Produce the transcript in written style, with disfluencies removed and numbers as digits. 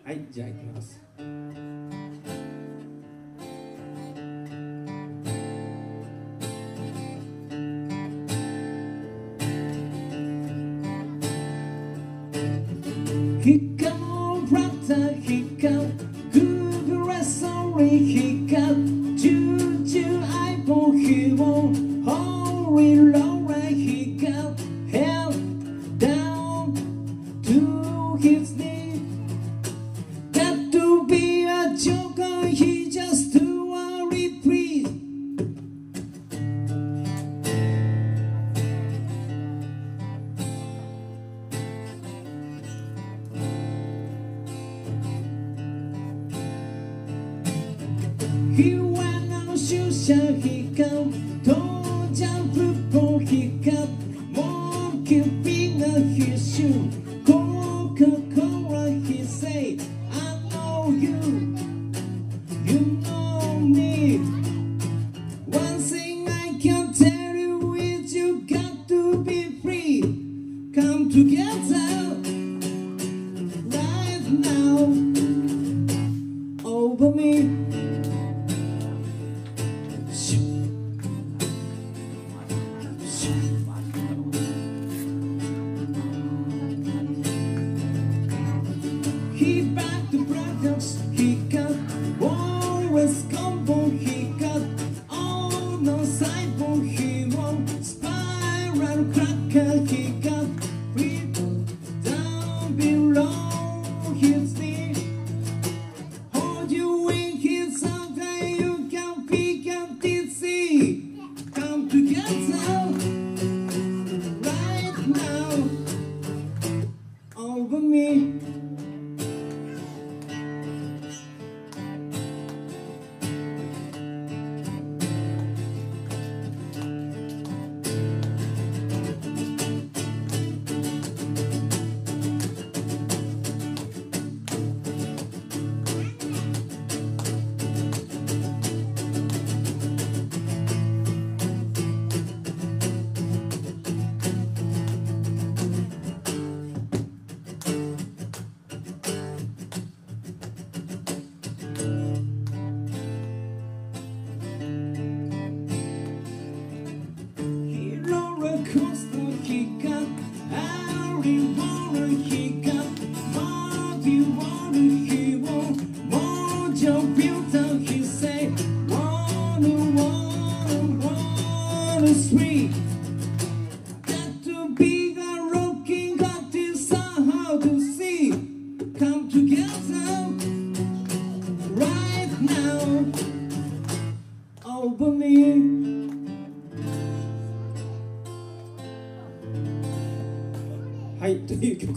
はい、じゃあいきます。光るプラッタ光るグーグレストリー光るチューチューアイボーヒーをホーリーローラー光る Held down to his knee Got to be a joker he just to worry please He went on a shoe shine, he come Don't jump football, he got Monkey finger, his shoe Coca-Cola, he say I know you, you know me One thing I can tell you is you got to be free Come together right now over me He backed the brothers, he got always combo, he got all no cyber, he won spiral cracker, he got free down below his knee. Hold you in his arms and you can pick up DC. Come together right now over me. Sweet, got to be a rocking artist somehow to see. Come together right now over me. はい、という曲